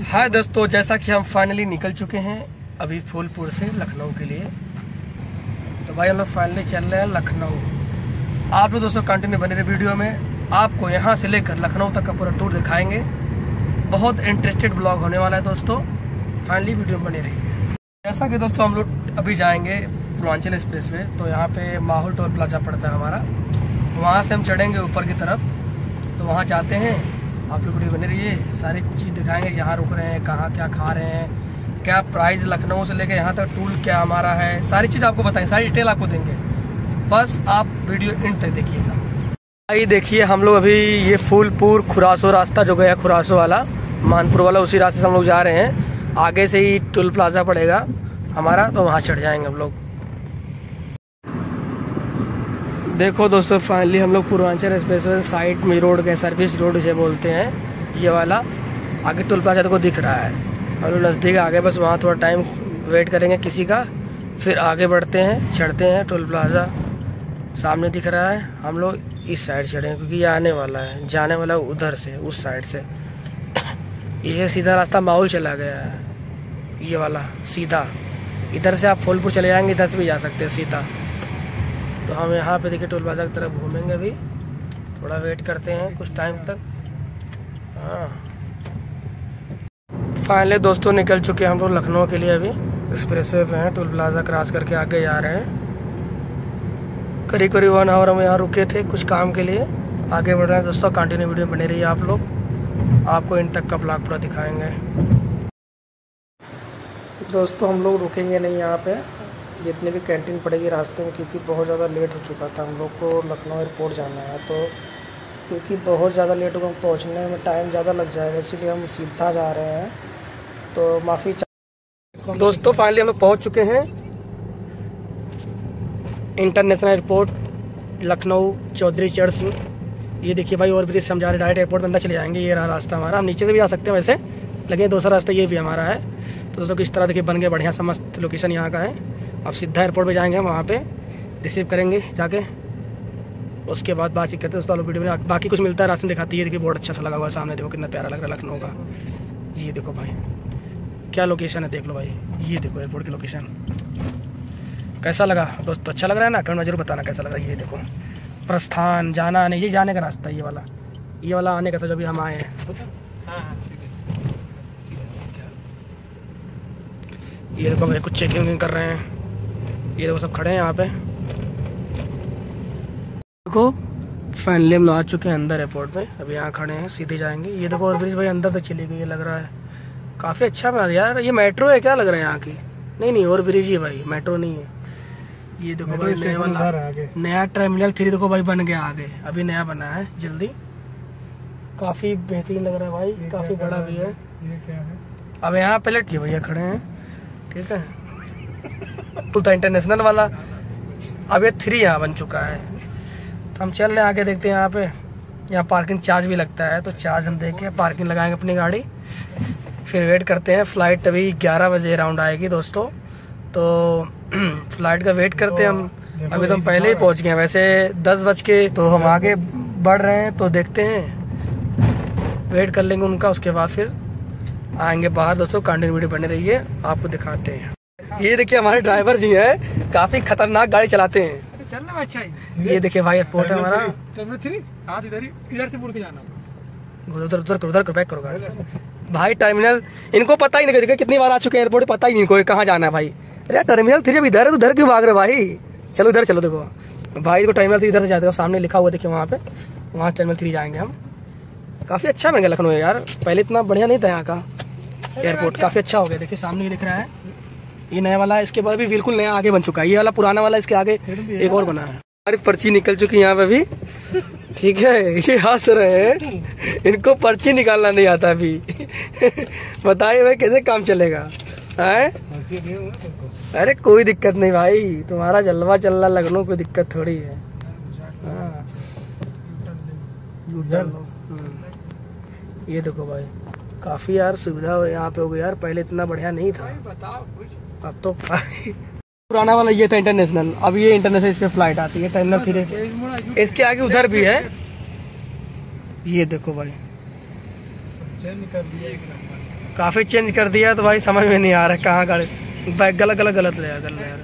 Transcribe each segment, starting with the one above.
हाय दोस्तों, जैसा कि हम फाइनली निकल चुके हैं अभी फूलपुर से लखनऊ के लिए। तो भाई हम लोग फाइनली चल रहे हैं लखनऊ। आप लोग दोस्तों कंटिन्यू बने रहे वीडियो में, आपको यहाँ से लेकर लखनऊ तक का पूरा टूर दिखाएंगे। बहुत इंटरेस्टेड ब्लॉग होने वाला है दोस्तों, फाइनली वीडियो बने रहिए। जैसा कि दोस्तों हम लोग अभी जाएंगे पूर्वांचल एक्सप्रेस वे, तो यहाँ पे माहौल टोल प्लाजा पड़ता है हमारा, वहाँ से हम चढ़ेंगे ऊपर की तरफ। तो वहाँ जाते हैं, आप लोग वीडियो बने रहिए, सारी चीज़ दिखाएंगे, यहाँ रुक रहे हैं, कहाँ क्या खा रहे हैं, क्या प्राइस लखनऊ से लेकर यहाँ तक टूल क्या हमारा है, सारी चीज़ आपको बताएंगे, सारी डिटेल आपको देंगे। बस आप वीडियो एंड तक देखिएगा। आइए देखिए, हम लोग अभी ये फूलपुर खुरासो रास्ता जो गया खुरासो वाला, मानपुर वाला, उसी रास्ते से हम लोग जा रहे हैं। आगे से ही टोल प्लाजा पड़ेगा हमारा, तो वहाँ चढ़ जाएंगे हम लोग। देखो दोस्तों, फाइनली हम लोग पूर्वांचल एक्सप्रेसवे साइड में रोड गए, सर्विस रोड से बोलते हैं ये वाला। आगे टोल प्लाजा तो को दिख रहा है, हम लोग नज़दीक आ गए। बस वहाँ थोड़ा टाइम वेट करेंगे किसी का, फिर आगे बढ़ते हैं, चढ़ते हैं। टोल प्लाजा सामने दिख रहा है, हम लोग इस साइड चढ़ेंगे क्योंकि ये आने वाला है, जाने वाला उधर से, उस साइड से। ये सीधा रास्ता माहौल चला गया है, ये वाला सीधा। इधर से आप फूलपुर चले जाएंगे, इधर से भी जा सकते हैं सीधा। तो हम यहाँ पे देखिए टोल प्लाजा की तरफ घूमेंगे, अभी थोड़ा वेट करते हैं कुछ टाइम तक। हाँ, फाइनली दोस्तों निकल चुके हैं हम लोग लखनऊ के लिए। अभी एक्सप्रेसवे पे हैं, टोल प्लाजा क्रॉस करके आगे जा रहे हैं। करीब करीब 1 आवर हम यहाँ रुके थे कुछ काम के लिए, आगे बढ़ रहे हैं दोस्तों। कंटिन्यू वीडियो बने रही है, आप लोग, आपको इन तक का ब्लॉग पूरा दिखाएंगे। दोस्तों हम लोग रुकेंगे नहीं यहाँ पे, जितने भी कैंटीन पड़ेगी रास्ते में, क्योंकि बहुत ज़्यादा लेट हो चुका था। हम लोग को लखनऊ एयरपोर्ट जाना है, तो क्योंकि बहुत ज़्यादा लेट होगा, पहुँचने में टाइम ज़्यादा लग जाएगा, इसीलिए हम सीधा जा रहे हैं। तो माफ़ी चाह दोस्तों, फाइनली हम लोग पहुँच चुके हैं इंटरनेशनल एयरपोर्ट लखनऊ चौधरी चरण सिंह। ये देखिए भाई, और ब्रिज से हम जा रहे हैं, डायरेक्ट एयरपोर्ट में अंदर चले जाएंगे। ये रहा रास्ता हमारा, हम नीचे से भी जा सकते हैं वैसे, लेकिन दूसरा रास्ता ये भी हमारा है। तो दोस्तों किस तरह देखिए बन गए, बढ़िया सा मस्त लोकेशन यहाँ का है। अब सीधा एयरपोर्ट पे जाएंगे, हम वहाँ पे रिसीव करेंगे जाके, उसके बाद बातचीत करते हैं दोस्तों। वीडियो में बाकी कुछ मिलता है, रास्ता दिखाती है। देखिए बहुत अच्छा सा लगा हुआ है सामने, देखो कितना प्यारा लग रहा है लखनऊ का। ये देखो भाई क्या लोकेशन है, देख लो भाई, ये देखो एयरपोर्ट की लोकेशन। कैसा लगा दोस्तों, अच्छा लग रहा है ना? कमेंट में जरूर बताना कैसा लग रहा है। ये देखो प्रस्थान, जाना आने, ये जाने का रास्ता, ये वाला आने का था जब हम आए हैं। ये देखो भाई कुछ चेकिंग कर रहे हैं, ये देखो सब खड़े हैं यहाँ पे। देखो फाइनली हम लोग आ चुके हैं अंदर एयरपोर्ट में, अभी यहाँ खड़े हैं, सीधे जाएंगे। ये देखो और ब्रिज भाई अंदर तक चली गई, ये लग रहा है काफ़ी अच्छा बना दिया यार। ये मेट्रो है क्या लग रहा है यहाँ की? नहीं, और ब्रिज ही भाई, मेट्रो नहीं है। ये देखो भाई नया वाला, नया टर्मिनल 3 देखो भाई बन गया आगे, अभी नया बना है जल्दी, काफ़ी बेहतरीन लग रहा है भाई, काफ़ी बड़ा भी है। अब यहाँ पलट के भैया खड़े हैं, ठीक है, तो इंटरनेशनल वाला। अब ये 3 यहाँ बन चुका है। तो हम चल रहे हैं आगे, देखते हैं यहाँ पे। यहाँ पार्किंग चार्ज भी लगता है, तो चार्ज हम देके पार्किंग लगाएंगे अपनी गाड़ी, फिर वेट करते हैं। फ्लाइट अभी 11 बजे अराउंड आएगी दोस्तों, तो फ्लाइट का वेट करते हैं हम। अभी तो हम पहले ही पहुँच गए हैं, वैसे 10 बज के, तो हम आगे बढ़ रहे हैं, तो देखते हैं, वेट कर लेंगे उनका, उसके बाद फिर आएंगे बाहर दोस्तों। कंटिन्यू वीडियो बने रहिए, आपको दिखाते हैं। ये देखिए हमारे ड्राइवर जी हैं, काफी खतरनाक गाड़ी चलाते हैं। चलना अच्छा है। ये देखिए भाई एयरपोर्ट है हमारा, टर्मिनल 3, हाँ इधर से मुड़ के जाना, उधर बैक करो गाड़ी। भाई टर्मिनल इनको पता ही नहीं, कितनी बार आ चुके हैं एयरपोर्ट, पता ही नहीं कोई कहाँ जाना है भाई। अरे टर्मिनल 3 अब इधर है, उधर क्यों भाग रहे भाई? चलो इधर चलो, देखो भाई देखो टर्मिनल 3 इधर से जाते हो, सामने लिखा हुआ देखिए वहाँ पे, वहाँ टर्मिनल 3 जाएंगे हम। काफी अच्छा बन गया लखनऊ यार, पहले इतना बढ़िया नहीं था यहाँ का एयरपोर्ट, काफी अच्छा हो गया। देखिए सामने ही दिख रहा है, ये नया वाला है, इसके बाद भी बिल्कुल नया आगे बन चुका है। ये वाला पुराना वाला, इसके आगे एक और बना है। हमारी पर्ची निकल चुकी है यहाँ पे भी, ठीक है। ये हंस रहे हैं, इनको पर्ची निकालना नहीं आता अभी। बताइए भाई कैसे काम चलेगा है? अरे कोई दिक्कत नहीं भाई, तुम्हारा जलवा चल रहा लखनऊ, कोई दिक्कत थोड़ी है। ये देखो भाई काफी यार सुविधा यहाँ पे हो गई यार, पहले इतना बढ़िया नहीं था। अब तो पुराना वाला ये था इंटरनेशनल, अब ये इंटरनेशनल इस पे फ्लाइट आती है टर्मिनल 3। इसके आगे उधर भी है, ये देखो भाई काफ़ी चेंज कर दिया तो भाई समझ में नहीं आ रहा कहाँ गाड़ी बाइक गलत ले आ रहा।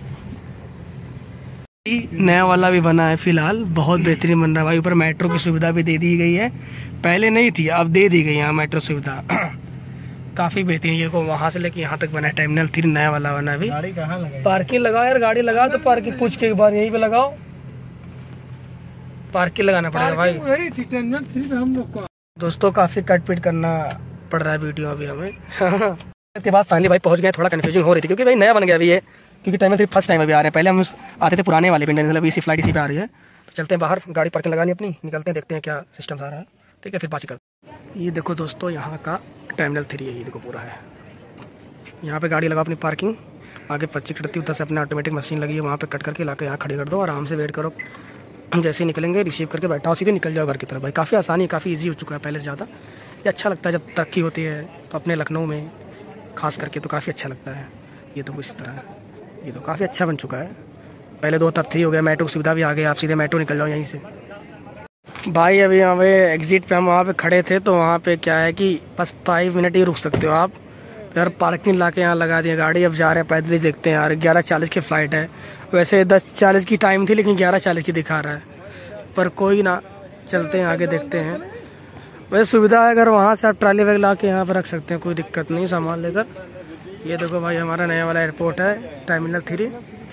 नया वाला भी बना है फिलहाल, बहुत बेहतरीन बन रहा है भाई। ऊपर मेट्रो की सुविधा भी दे दी गई है, पहले नहीं थी अब दे दी गई है मेट्रो सुविधा। काफ़ी बेहतरीन, ये को वहाँ से लेके यहाँ तक बना है। टर्मिनल 3 नया वाला बना है अभी। गाड़ी कहाँ लगाई? पार्किंग लगाओ यार, गाड़ी लगाओ तो पार्किंग पूछ के एक बार यहीं पे लगाओ, पार्किंग लगाना पड़ेगा भाई। टर्मिनल 3 में हम लोग को दोस्तों काफ़ी कट पिट करना पड़ रहा है वीडियो अभी हमें। इसके बाद फाइनली भाई पहुंच गए। थोड़ा कंफ्यूजिंग हो रही थी क्योंकि भाई नया बन गया अभी ये, क्योंकि टर्मिनल 3 फर्स्ट टाइम अभी आ रहे हैं। पहले हम आते थे पुराने वाले पे, मतलब इसी फ्लाइट इसी पे आ रही है। तो चलते हैं बाहर, गाड़ी पार्किंग लगानी अपनी, निकलते हैं, देखते हैं क्या सिस्टम आ रहा है। ठीक है, फिर बात करते हैं। ये देखो दोस्तों यहाँ का टर्मिनल 3 है, ये देखो पूरा है। यहाँ पे गाड़ी लगाओ अपनी पार्किंग, आगे पर्ची कटती, उधर से अपने ऑटोमेटिक मशीन लगी है, वहाँ पे कट करके लाकर यहाँ खड़ी कर दो, आराम से वेट करो। जैसे ही निकलेंगे रिसीव करके बैठा हो, सीधे निकल जाओ घर की तरफ। भाई काफ़ी आसानी है, काफ़ी ईजी हो चुका है पहले से ज़्यादा। ये अच्छा लगता है जब तरक्की होती है तो अपने लखनऊ में खास करके तो काफ़ी अच्छा लगता है। ये तो कुछ तरह है, ये तो काफ़ी अच्छा बन चुका है। पहले 2 तब 3 हो गया, मेट्रो की सुविधा भी आ गई, आप सीधे मेट्रो निकल जाओ यहीं से। भाई अभी यहाँ पे एग्जिट पे हम वहाँ पे खड़े थे, तो वहाँ पे क्या है कि बस 5 मिनट ही रुक सकते हो आप। यार पार्किंग ला के यहाँ लगा दिया गाड़ी, अब जा रहे हैं पैदल ही, देखते हैं यार। 11:40 की फ़्लाइट है, वैसे 10:40 की टाइम थी लेकिन 11:40 की दिखा रहा है, पर कोई ना, चलते हैं आगे देखते हैं। वैसे सुविधा है, अगर वहाँ से आप ट्रॉली बैग ला के यहाँ पर रख सकते हैं, कोई दिक्कत नहीं सामान लेकर। ये देखो भाई हमारा नया वाला एयरपोर्ट है, टर्मिनल 3।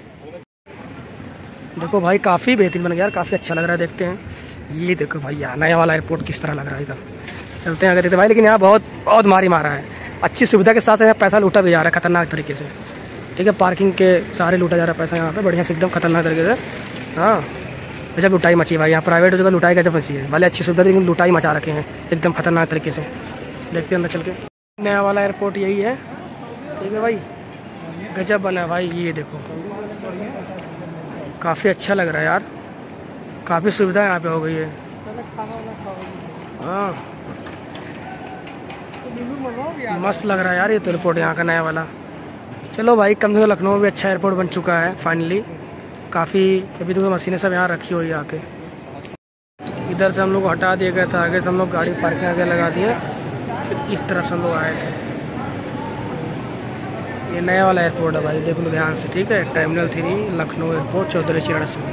देखो भाई काफ़ी बेहतरीन बन गया यार, काफ़ी अच्छा लग रहा है, देखते हैं। ये देखो भाई यहाँ नया वाला एयरपोर्ट किस तरह लग रहा है एकदम। चलते हैं आगे देखते हैं भाई, लेकिन यहाँ बहुत मारी मारा है। अच्छी सुविधा के साथ यहाँ पैसा लूटा भी जा रहा है खतरनाक तरीके से। ठीक है, पार्किंग के सारे लूटा जा रहा है पैसा यहाँ पे बढ़िया से, एकदम खतरनाक तरीके से। हाँ जब लुटाई मची है भाई, यहाँ प्राइवेट जगह लुटाई गजब मची है। भले अच्छी सुविधा लेकिन लुटाई मचा रखे हैं एकदम खतरनाक तरीके से। देखते हैं अंदर चल के। नया वाला एयरपोर्ट यही है। ठीक है भाई, गजब बना है भाई। ये देखो काफ़ी अच्छा लग रहा है यार, काफ़ी सुविधा यहाँ पे हो गई है। हाँ मस्त लग रहा है यार ये तो एयरपोर्ट यहाँ का नया वाला। चलो भाई, कम से कम लखनऊ में भी अच्छा एयरपोर्ट बन चुका है फाइनली। काफ़ी अभी तो मशीनें सब यहाँ रखी हुई है आके। इधर से हम लोग को हटा दिया गया था, आगे से हम लोग गाड़ी पार्किंग आगे लगा दिए, फिर इस तरफ से हम लोग आए थे। ये नया वाला एयरपोर्ट है भाई, देख लो ध्यान से। ठीक है, टर्मिनल 3 लखनऊ एयरपोर्ट, चौधरी चरण सिंह।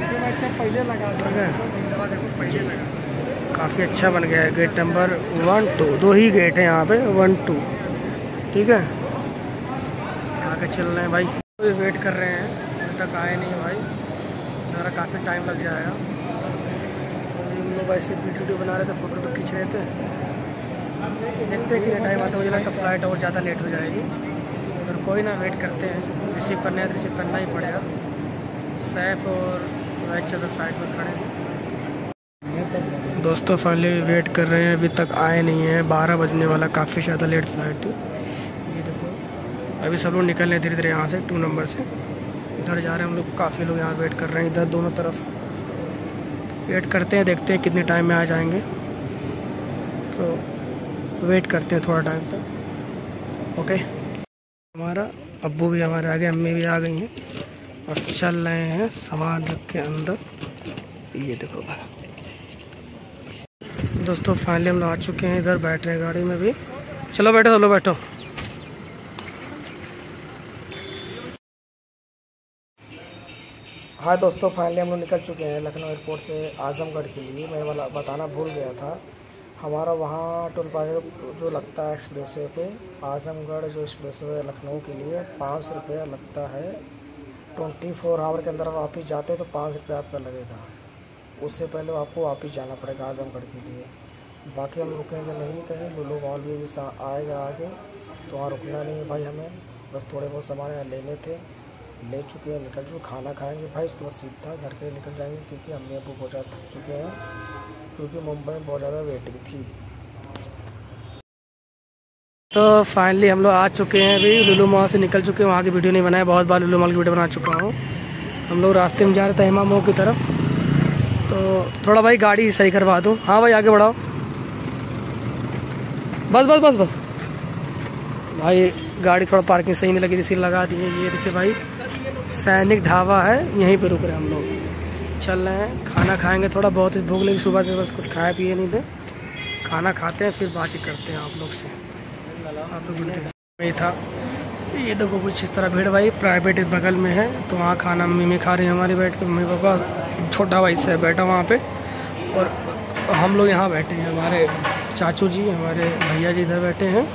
काफ़ी अच्छा बन गया है। गेट नंबर 1 2 2 ही गेट है यहाँ पे, 1 2। ठीक है, आगे चल रहे हैं भाई, वेट कर रहे हैं, अभी तक आए नहीं भाई, हमारा काफ़ी टाइम लग जाएगा। हम लोग ऐसे वीडियो बना रहे थे, फोटो खींच रहे थे, देखते हैं कि टाइम आता हो जाए तो फ्लाइट और ज़्यादा लेट हो जाएगी। और कोई ना, वेट करते हैं, रिसीव करना है तो रिसीव करना ही पड़ेगा। सैफ और वह चलो साइड में खड़े हैं। दोस्तों फाइनली वेट कर रहे हैं, अभी तक आए नहीं हैं, 12 बजने वाला, काफ़ी ज़्यादा लेट फ्लाइट थी। ये देखो अभी सब लोग निकल रहे हैं धीरे धीरे यहाँ से 2 नंबर से, इधर जा रहे हैं हम लोग। काफ़ी लोग यहाँ वेट कर रहे हैं, इधर दोनों तरफ वेट करते हैं, देखते हैं कितने टाइम में आ जाएंगे। तो वेट करते हैं थोड़ा टाइम तक। ओके, हमारा अब्बू भी हमारे आगे, अम्मी भी आ गई हैं और चल रहे हैं सामान रख के अंदर। ये देखो दोस्तों फाइनली हम लोग आ चुके हैं, इधर बैठ रहे हैं गाड़ी में भी। चलो बैठो, चलो बैठो। हाँ दोस्तों फाइनली हम लोग निकल चुके हैं लखनऊ एयरपोर्ट से आजमगढ़ के लिए। मैं वाला बताना भूल गया था, हमारा वहाँ टोल प्लाजा जो लगता है एक्सप्रेस वे पे, आजमगढ़ जो एक्सप्रेस वे लखनऊ के लिए 500 रुपया लगता है। 24 आवर के अंदर वापस जाते हैं तो 5 रुपया आपका लगेगा। उससे पहले आपको वापस जाना पड़ेगा आजमगढ़ के लिए। बाकी हम रुकेंगे नहीं कहीं, लुलु मॉल भी आएगा आगे, तो वहाँ रुकना नहीं है भाई हमें। बस थोड़े बहुत सामान यहाँ लेने थे, ले चुके हैं, निकल चुके। खाना खाएंगे भाई, उसके बाद सीधा घर के निकल जाएंगे, क्योंकि अम्मी अब्बू बहुत ज़्यादा थक चुके हैं, क्योंकि मुंबई में बहुत ज़्यादा वेटिंग थी। तो फाइनली हम लोग आ चुके हैं, अभी लुलु मॉल से निकल चुके हैं। वहाँ की वीडियो नहीं बनाया, बहुत बार लुलु मॉल की वीडियो बना चुका हूँ। हम लोग रास्ते में जा रहे थे हेमा मोड़ की तरफ, तो थोड़ा भाई गाड़ी सही करवा दूँ। हाँ भाई आगे बढ़ाओ, बस बस बस बस भाई, गाड़ी थोड़ा पार्किंग सही नहीं लगी थी, इसी लगा दी है। ये देखिए भाई सैनिक ढाबा है, यहीं पे रुक रहे हैं हम लोग। चल रहे हैं, खाना खाएंगे, थोड़ा बहुत भूख लगी सुबह से, बस कुछ खाया पिए नहीं थे। खाना खाते हैं फिर बातचीत करते हैं आप लोग से। में था। ये देखो कुछ इस तरह भीड़ भाई, प्राइवेट बगल में है तो वहाँ खाना मम्मी खा रही है हमारी बैठ के, मम्मी पापा, छोटा भाई से बैठा वहाँ पे, और हम लोग यहाँ बैठे हैं, हमारे चाचू जी हमारे भैया जी इधर बैठे हैं।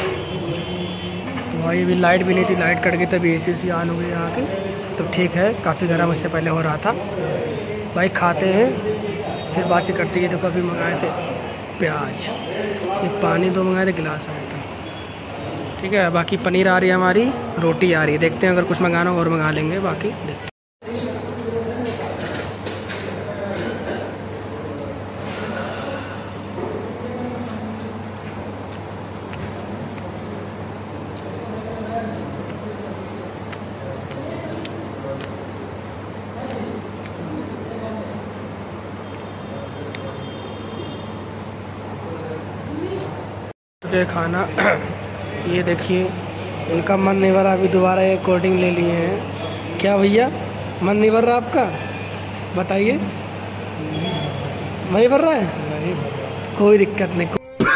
तो भाई अभी लाइट भी नहीं थी, लाइट कट गई तभी AC ऑन हो गई यहाँ की, तो ठीक है, काफ़ी गर्म इससे पहले हो रहा था। भाई खाते हैं फिर बातचीत करते हैं। देखो अभी मंगाए थे प्याज, एक पानी 2 मंगाए थे, गिलास आया था, ठीक है। बाकी पनीर आ रही है हमारी, रोटी आ रही है, देखते हैं अगर कुछ मंगाना हो और मंगा लेंगे, बाकी देखते हैं। खाना ये देखिए, इनका मन नहीं भर रहा, अभी दोबारा ये कोल्ड ड्रिंक ले लिए हैं। क्या भैया मन नहीं भर रहा आपका, बताइए। नहीं भर रहा है? नहीं, कोई दिक्कत नहीं,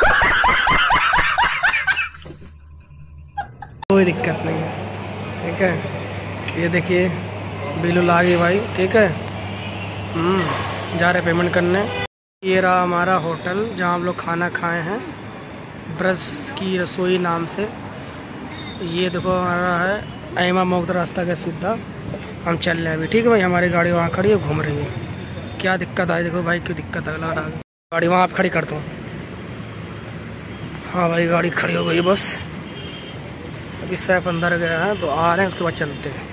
कोई दिक्कत नहीं है, ठीक है। ये देखिए बिल आ गई भाई, ठीक है। जा रहे पेमेंट करने। ये रहा हमारा होटल जहाँ हम लोग खाना खाए हैं, ब्रज की रसोई नाम से। ये देखो हमारा है ऐमा मोगद रास्ता का सीधा, हम चल रहे हैं अभी, ठीक है भाई। हमारी गाड़ी वहाँ खड़ी है, घूम रही है। क्या दिक्कत आई देखो भाई, क्यों दिक्कत है, लग रहा है गाड़ी वहाँ आप खड़ी करता हूँ। हाँ भाई गाड़ी खड़ी हो गई बस, अभी सैफ अंदर गया है तो आ रहे हैं, उसके बाद चलते हैं।